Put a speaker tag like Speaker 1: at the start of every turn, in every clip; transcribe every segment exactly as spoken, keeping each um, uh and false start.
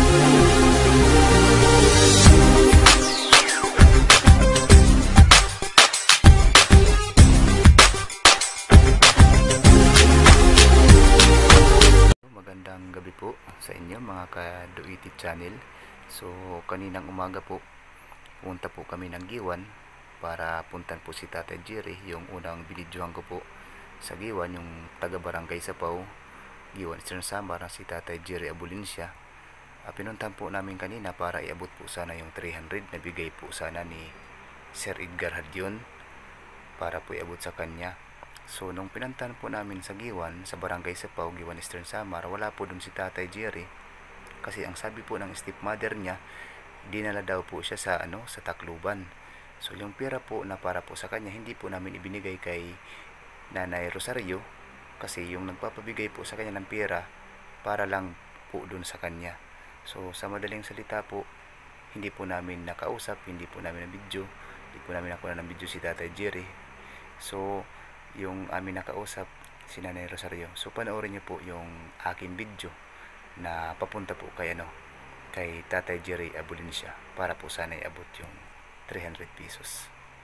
Speaker 1: Magandang gabi po sa inyo mga ka-Duitit channel. So kaninang umaga po punta po kami ng Giwan para puntan po si Tatay Jerry. Yung unang binidyohan ko po sa Giwan, yung taga Barangay Sapaw, Giwan Eastern Samar, si Tatay Jerry Abulincia. Uh, pinuntan po namin kanina para iabot po sana yung three hundred na bigay po sana ni Sir Edgar Hadyon para po iabot sa kanya. So nung pinuntan po namin sa Giwan, sa Barangay Sapaw, Giwan Eastern Samar, wala po dun si Tatay Jerry. Kasi ang sabi po ng stepmother niya, dinala daw po siya sa ano, sa Tacloban. So yung pera po na para po sa kanya, hindi po namin ibinigay kay Nanay Rosario, kasi yung nagpapabigay po sa kanya ng pera para lang po dun sa kanya. So sa madaling salita po, hindi po namin nakausap, hindi po namin na video, hindi po namin nakuha ng video si Tatay Jerry. So yung amin nakausap si Nanay Rosario. So panoorin niyo po yung aking video na papunta po kay ano, kay Tatay Jerry Abulincia para po sana iabot yung three hundred pesos.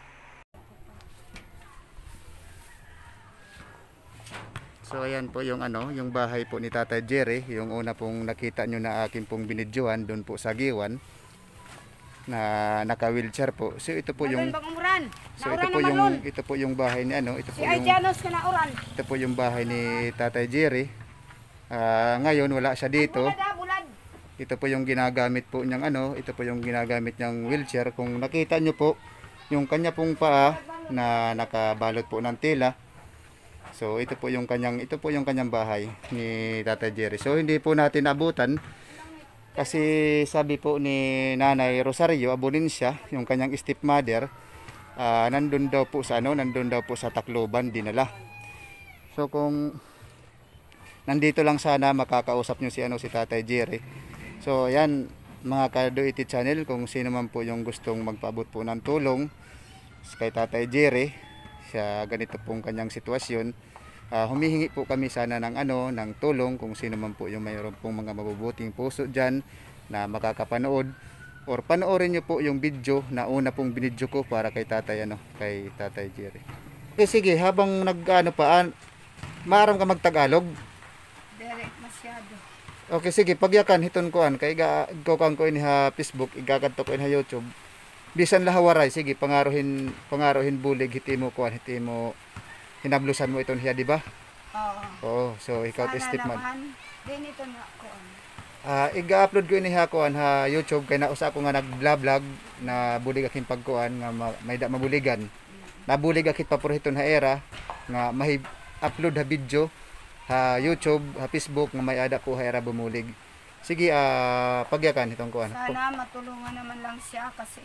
Speaker 1: So ayan po yung ano, yung bahay po ni Tatay Jerry, yung una pong nakita nyo na akin pong binidyohan doon po sa Giwan na naka-wheelchair po. So ito po yung So ito po yung ito po yung bahay ni ano, ito po yung Ito po yung bahay ni Tatay Jerry. Uh, ngayon wala siya dito. Ito po yung ginagamit po niyang ano, ito po yung ginagamit niyang wheelchair. Kung nakita niyo po yung kanya pong paa na nakabalot po ng tela. So ito po yung kanyang ito po yung kanyang bahay ni Tatay Jerry. So hindi po natin abutan kasi sabi po ni Nanay Rosario Abulincia, yung kanyang stepmother, uh, nandun daw po sa ano, nandun daw po sa Tacloban dinala. So kung nandito lang sana makakausap nyo si ano, si Tatay Jerry. So yan mga ka-Duitit channel, kung sino man po yung gustong magpaabot po ng tulong kay Tatay Jerry sa ganito pong kanyang sitwasyon, uh, humihingi po kami sana ng ano, ng tulong kung sino man po yung mayroon pong mga mabubuting puso dyan na makakapanood, or panoorin nyo po yung video na una pong binidyo ko para kay Tatay ano, kay Tatay Jerry. Eh sige, habang nag-ano pa, an, maaram ka magtagalog?
Speaker 2: Direct masyado.
Speaker 1: Okay, sige, pagyakan hiton ko an kay ga kan ko ini ha Facebook, igakanto ko ini ha YouTube. Bisan lahawaray, sige, pangaruhin pangaruhin bulig hitimo ko an hitimo hinablusan mo iton hiya, di ba?
Speaker 2: Oo.
Speaker 1: Oo, so ikaw
Speaker 2: Sana
Speaker 1: step man.
Speaker 2: naman din ito na ko.
Speaker 1: Ah, iga-upload ko ini ha ko an ha YouTube kay nausa ko nga nag-vlog na bulig akin pagkuan nga ma, may da mabuligan. Nabulig akit paborhiton ha era nga mahi upload ha video ha YouTube, ha Facebook nga may ada ko ha era bumulig. Sige, ah, pagyakan itong kuan.
Speaker 2: Sana matulungan naman lang siya kasi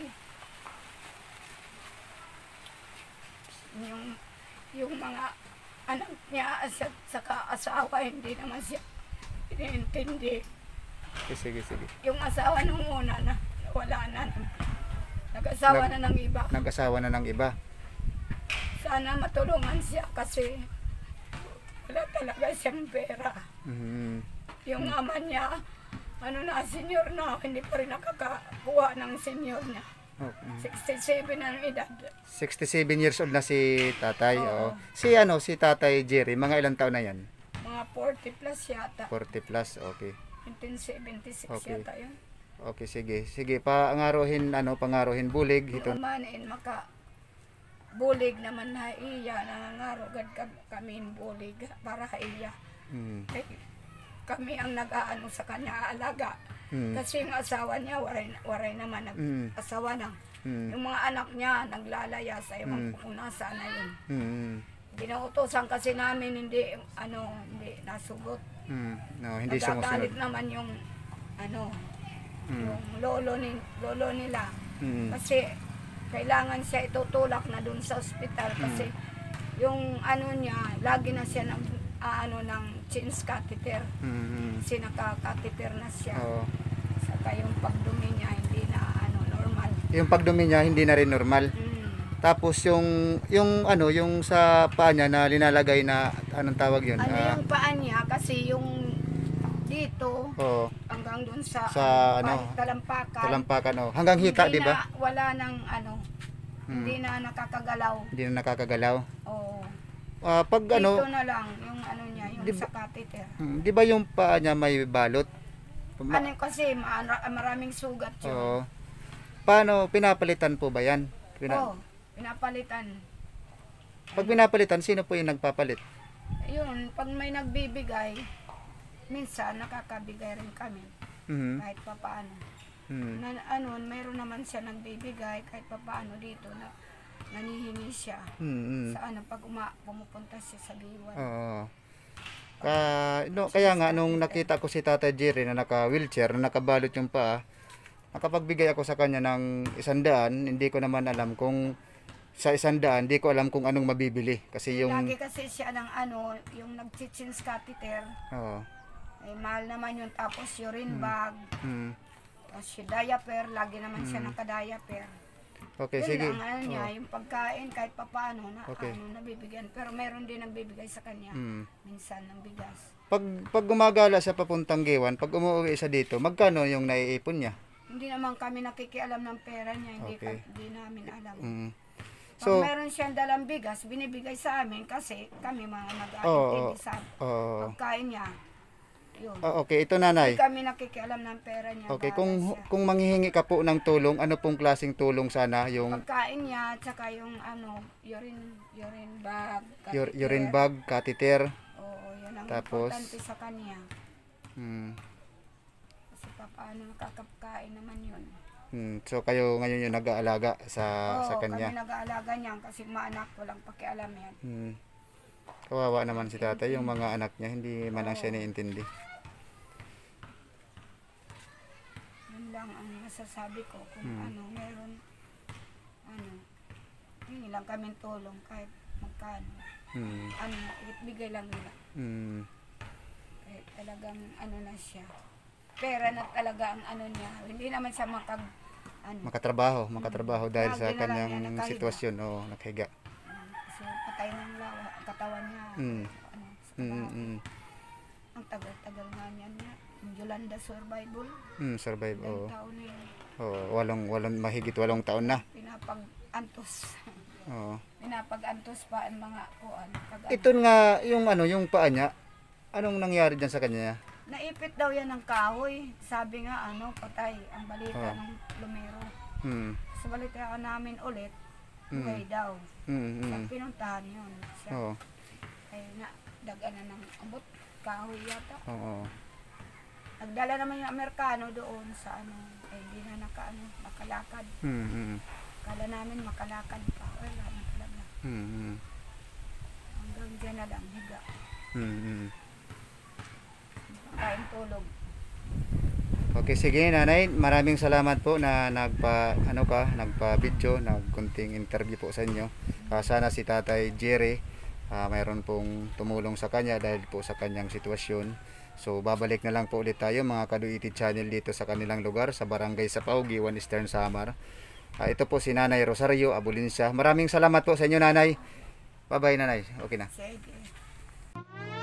Speaker 2: yung yung mga anak niya at saka asawa hindi naman siya iniintindi.
Speaker 1: Sige, sige.
Speaker 2: Yung asawa nung una na wala na, nag-asawa
Speaker 1: Nag,
Speaker 2: na ng iba.
Speaker 1: Nag-asawa na ng iba.
Speaker 2: Sana matulungan siya kasi wala talaga siyang pera.
Speaker 1: Mm-hmm.
Speaker 2: Yung ama niya, ano na, senior na, hindi pa rin nakakakuha ng senior niya.
Speaker 1: Okay.
Speaker 2: sixty-seven ang edad.
Speaker 1: sixty-seven years old na si Tatay.
Speaker 2: Oo.
Speaker 1: Oh. Si ano, si Tatay Jerry, mga ilang taon na yan?
Speaker 2: Mga forty plus yata.
Speaker 1: forty plus, okay.
Speaker 2: nineteen seventy-six
Speaker 1: Okay.
Speaker 2: yata yun.
Speaker 1: Okay, sige. Sige, pangaruhin, ano, pangaruhin bulig. Ito.
Speaker 2: Manin, maka bulig naman na iya, nangangarugad kami bulig para iya.
Speaker 1: Mm.
Speaker 2: Eh, kami ang nag-aano sa kanya, alaga.
Speaker 1: Mm.
Speaker 2: Kasi yung asawa niya, waray, waray naman, nag-asawa na.
Speaker 1: Mm.
Speaker 2: Yung mga anak niya, naglalaya sa
Speaker 1: Mm.
Speaker 2: ibang kung nasa na yun.
Speaker 1: Mm.
Speaker 2: Binautosan kasi namin, hindi, ano, hindi nasugot.
Speaker 1: Mm. No, hindi sumusunod.
Speaker 2: Nagagalit naman yung, ano,
Speaker 1: Mm.
Speaker 2: yung lolo, ni, lolo nila.
Speaker 1: Mm.
Speaker 2: Kasi, kailangan siya itutulak na dun sa ospital kasi yung ano niya, lagi na siya ng uh, ano ng change catheter.
Speaker 1: Mm-hmm.
Speaker 2: Kasi naka-catheter na siya.
Speaker 1: Oo.
Speaker 2: Saka yung pagdumi niya hindi na ano normal.
Speaker 1: Yung pagdumi niya hindi na rin normal.
Speaker 2: Mm.
Speaker 1: Tapos yung yung ano, yung sa paa niya na linalagay na anong tawag yun?
Speaker 2: Ano
Speaker 1: Ah,
Speaker 2: yung paa niya kasi yung dito
Speaker 1: Oo.
Speaker 2: hanggang dun sa,
Speaker 1: Sa, ano,
Speaker 2: ano, talampakan.
Speaker 1: Talampakan, oh. Hanggang hita,
Speaker 2: Hindi
Speaker 1: di ba?
Speaker 2: na, wala nang ano,
Speaker 1: Hmm.
Speaker 2: hindi na nakakagalaw.
Speaker 1: Hindi na nakakagalaw.
Speaker 2: Oo.
Speaker 1: Ah, pag
Speaker 2: Dito
Speaker 1: ano,
Speaker 2: na lang yung ano niya, yung
Speaker 1: Di ba-
Speaker 2: sa catheter.
Speaker 1: hmm, di ba yung paa niya may balot? Ma-
Speaker 2: Ano kasi, ma- maraming sugat yun.
Speaker 1: Oo. Paano, pinapalitan po ba yan? Pina-
Speaker 2: Oo, pinapalitan.
Speaker 1: Pag pinapalitan, sino po yung nagpapalit?
Speaker 2: Yun, pag may nagbibigay, minsan nakakabigay rin kami
Speaker 1: Mhm.
Speaker 2: kahit papaano.
Speaker 1: Hmm.
Speaker 2: Na, ano, mayroon naman siya nagbibigay kahit papaano dito na nanihingi siya.
Speaker 1: Hmm.
Speaker 2: Sa ano, pag uma, pumupunta siya sa Giwan.
Speaker 1: Oo. Ka, no, kaya nga nung nakita ko si Tatay Jerry na naka-wheelchair, na nakabalot yung paa, nakapagbigay ako sa kanya ng isandaan, hindi ko naman alam kung sa isandaan, hindi ko alam kung anong mabibili. Kasi yung,
Speaker 2: Lagi kasi siya ng ano, yung nag-chins catheter,
Speaker 1: oo.
Speaker 2: eh, mahal naman yun. Tapos urine bag,
Speaker 1: Hmm.
Speaker 2: tapos yung diaper, lagi naman siya naka-diaper.
Speaker 1: Okay,
Speaker 2: Yun
Speaker 1: sige.
Speaker 2: lang, ano niya,
Speaker 1: Oo.
Speaker 2: yung pagkain kahit papaano na
Speaker 1: Okay.
Speaker 2: ano, nabibigyan. Pero meron din nagbibigay sa kanya,
Speaker 1: Hmm.
Speaker 2: minsan ng bigas.
Speaker 1: Pag, pag gumagala sa papuntang Giwan, pag umuwi siya dito, magkano yung naiipon niya?
Speaker 2: Hindi naman kami nakikialam ng pera niya, hindi,
Speaker 1: Okay.
Speaker 2: ka, hindi namin alam.
Speaker 1: Mm.
Speaker 2: Pag
Speaker 1: So,
Speaker 2: meron siyang dalang bigas, binibigay sa amin kasi kami mga
Speaker 1: Oo,
Speaker 2: nag-aintindi sa
Speaker 1: oo.
Speaker 2: pagkain niya. Yun.
Speaker 1: Ah, okay, ito
Speaker 2: Hindi
Speaker 1: nanay.
Speaker 2: kami nakikialam ng pera niya.
Speaker 1: Okay,
Speaker 2: bahala
Speaker 1: kung
Speaker 2: siya.
Speaker 1: kung manghihingi ka po ng tulong, ano pong klaseng tulong sana? Yung
Speaker 2: Pagkain niya, tsaka yung ano, urine, urine bag,
Speaker 1: ur-
Speaker 2: catheter.
Speaker 1: urine bag, catheter.
Speaker 2: Oo, yun ang
Speaker 1: Tapos,
Speaker 2: importante sa kanya.
Speaker 1: Hmm.
Speaker 2: Kasi paano nakakapkain naman yun.
Speaker 1: Hmm. So kayo ngayon yung nag-aalaga sa
Speaker 2: Oo,
Speaker 1: sa
Speaker 2: kami
Speaker 1: kanya.
Speaker 2: nag-aalaga niyan kasi maanak walang pakialam yan.
Speaker 1: Hmm. Kawawa naman si tatay, yung mga anak niya, hindi man lang siya
Speaker 2: Oo.
Speaker 1: niintindi.
Speaker 2: Yun lang ang masasabi ko kung
Speaker 1: Hmm.
Speaker 2: ano, meron, ano, hingi lang kaming tulong kahit magkano.
Speaker 1: Hmm.
Speaker 2: Ano, bigay lang nila.
Speaker 1: Hmm.
Speaker 2: Kahit talagang ano na siya. Pera na talaga ang ano niya. Hindi naman siya makag, ano,
Speaker 1: Makatrabaho, makatrabaho dahil
Speaker 2: Lagi
Speaker 1: sa
Speaker 2: na lang
Speaker 1: kanyang
Speaker 2: yan nakahiga.
Speaker 1: sitwasyon, oh, nakahiga.
Speaker 2: ano, kasi patay ng lawa, ang katawan niya.
Speaker 1: Hmm.
Speaker 2: Ano, sa
Speaker 1: Hmm.
Speaker 2: trabaho.
Speaker 1: Hmm.
Speaker 2: Ang tagal-tagal nga niyan niya. Yung Yolanda Survival,
Speaker 1: Hmm. Survive,
Speaker 2: ilang
Speaker 1: oh.
Speaker 2: taon na yun.
Speaker 1: Oh, walong walong mahigit walong taon na.
Speaker 2: Pinapag-antos.
Speaker 1: Oh.
Speaker 2: Pinapag-antos pa ang mga kuan. Pag, ano,
Speaker 1: Ito nga yung ano, yung paa niya. Anong nangyari diyan sa kanya?
Speaker 2: naipit daw yan ng kahoy. Sabi nga ano, patay ang balita
Speaker 1: Oh.
Speaker 2: ng lumero.
Speaker 1: Hmm.
Speaker 2: Sa balita namin ulit,
Speaker 1: Mm.
Speaker 2: buhay daw.
Speaker 1: Hmm.
Speaker 2: Sa
Speaker 1: Hmm.
Speaker 2: pinuntahan yun. Siya,
Speaker 1: Oh.
Speaker 2: ay na, dagan na ng abot, kahoy yata.
Speaker 1: Oo.
Speaker 2: Nagdala naman yung Amerikano doon sa ano, eh hindi na naka, ano, makalakad.
Speaker 1: Hmm. Hmm.
Speaker 2: Kala namin makalakad pa. Wala na talaga.
Speaker 1: Hmm. Hmm.
Speaker 2: Hanggang dyan na lang, higa.
Speaker 1: Hmm. Hmm.
Speaker 2: Kain tulog.
Speaker 1: Okay, sige nanay, maraming salamat po na nagpa ano ka, nagpa-video, nagkunting interview po sa inyo. Ah, sana si Tatay Jerry ah, mayroon pong tumulong sa kanya dahil po sa kanyang sitwasyon. So babalik na lang po ulit tayo mga Kaluiti Channel dito sa kanilang lugar sa Barangay Sapaw, Giwan, Eastern Samar. Ah, ito po si Nanay Rosario Abulincia. Maraming salamat po sa inyo nanay. Bye bye nanay. Okay na.
Speaker 2: Sige.